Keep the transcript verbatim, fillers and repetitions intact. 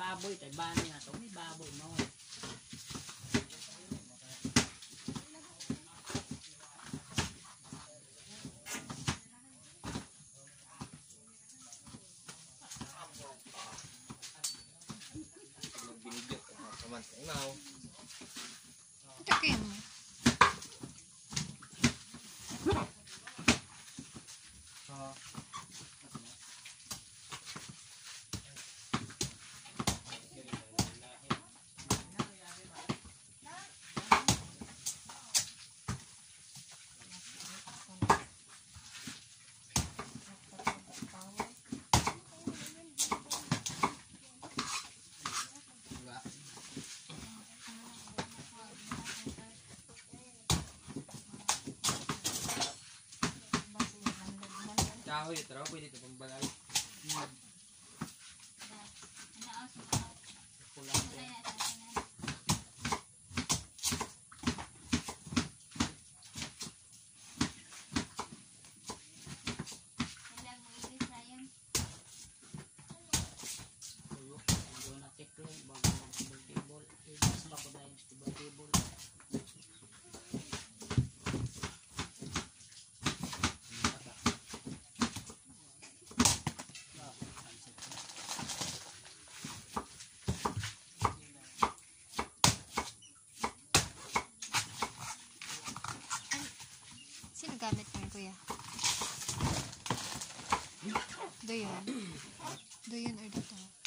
baboy, tay bani na to, may baboy mo. Binigyo ko kaman sa imaw. Takin mo. Ah. Kahoy ito raw, pwede ito pang balay. Hmm. Pulang ko. Tuyo na tiklong, bago ng stable table. Iwas pa ko na yung stable table. Sino gamit mo, kuya? Doon. Doon or dito?